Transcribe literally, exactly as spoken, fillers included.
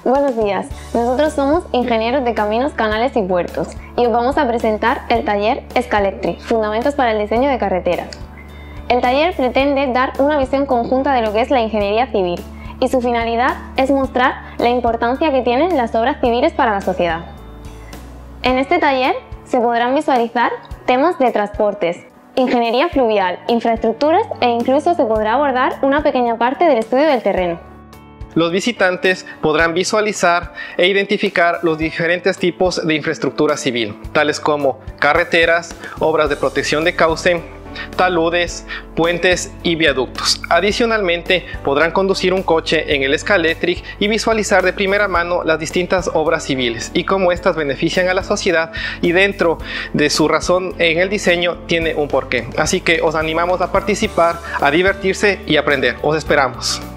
Buenos días, nosotros somos ingenieros de caminos, canales y puertos y os vamos a presentar el taller Escalectric, Fundamentos para el diseño de carreteras. El taller pretende dar una visión conjunta de lo que es la ingeniería civil y su finalidad es mostrar la importancia que tienen las obras civiles para la sociedad. En este taller se podrán visualizar temas de transportes, ingeniería fluvial, infraestructuras e incluso se podrá abordar una pequeña parte del estudio del terreno. Los visitantes podrán visualizar e identificar los diferentes tipos de infraestructura civil, tales como carreteras, obras de protección de cauce, taludes, puentes y viaductos. Adicionalmente, podrán conducir un coche en el Escalectric y visualizar de primera mano las distintas obras civiles y cómo estas benefician a la sociedad y dentro de su razón en el diseño tiene un porqué. Así que os animamos a participar, a divertirse y aprender. Os esperamos.